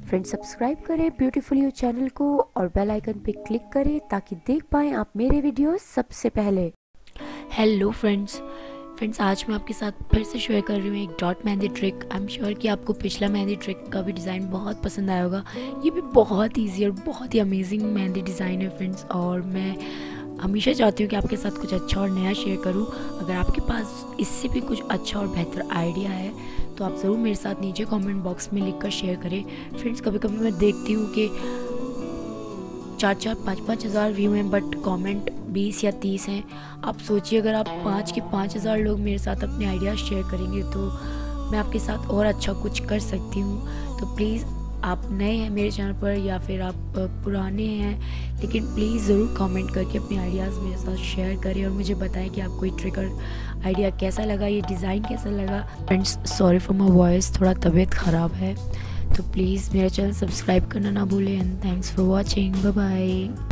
Friends subscribe करें beautiful you channel को और बेल आइकन पे क्लिक करें ताकि देख पाएँ आप मेरे वीडियोस सबसे पहले। हेलो फ्रेंड्स आज मैं आपके साथ फिर से शेयर कर रही हूँ एक dot mehndi trick. I am sure कि आपको पिछला मेहंदी ट्रिक का भी डिज़ाइन बहुत पसंद आया होगा। ये भी बहुत ईजी और बहुत ही अमेजिंग मेहंदी डिज़ाइन है फ्रेंड्स, और मैं हमेशा चाहती हूँ कि आपके साथ कुछ अच्छा और नया शेयर करूँ। अगर आपके पास इससे भी कुछ अच्छा और बेहतर आइडिया है तो आप ज़रूर मेरे साथ नीचे कमेंट बॉक्स में लिखकर शेयर करें। फ्रेंड्स कभी कभी मैं देखती हूँ कि 4-4, 5-5 हज़ार व्यू हैं बट कमेंट 20 या 30 हैं। आप सोचिए अगर आप 5 के 5,000 लोग मेरे साथ अपने आइडियाज़ शेयर करेंगे तो मैं आपके साथ और अच्छा कुछ कर सकती हूँ। तो प्लीज़ आप नए हैं मेरे चैनल पर या फिर आप पुराने हैं, लेकिन प्लीज़ ज़रूर कमेंट करके अपने आइडियाज़ मेरे साथ शेयर करें और मुझे बताएं कि आपको ये ट्रिगर आइडिया कैसा लगा, ये डिज़ाइन कैसा लगा। Friends sorry for my voice, थोड़ा तबीयत ख़राब है, तो प्लीज़ मेरा चैनल सब्सक्राइब करना ना भूलें। And thanks for watching, bye bye.